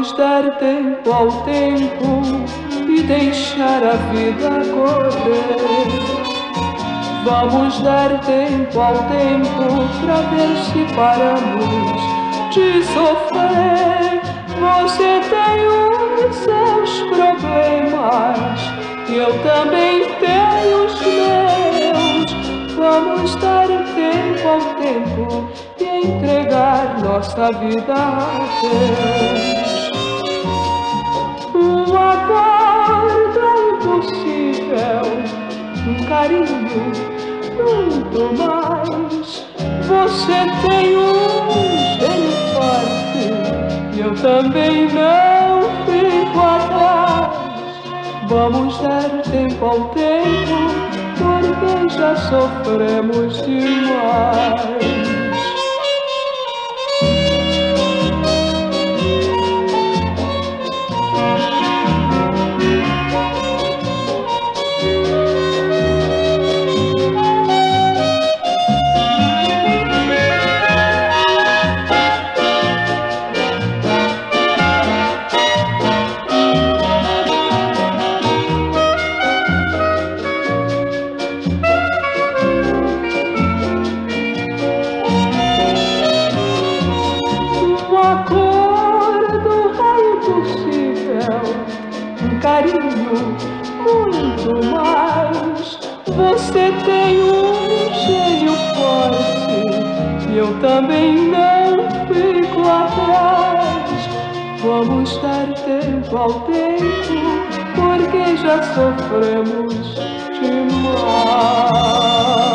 Vamos dar tempo ao tempo e deixar a vida correr. Vamos dar tempo ao tempo pra ver se paramos de sofrer. Você tem os seus problemas e eu também tenho os meus. Vamos dar tempo ao tempo e entregar nossa vida a Deus. Um acordo é impossível, um carinho muito mais. Você tem um gênio forte e eu também não fico atrás. Vamos dar tempo ao tempo, porque já sofremos demais. Carinho, muito mais. Você tem um gênio forte e eu também não fico atrás. Vamos dar tempo ao tempo, porque já sofremos demais.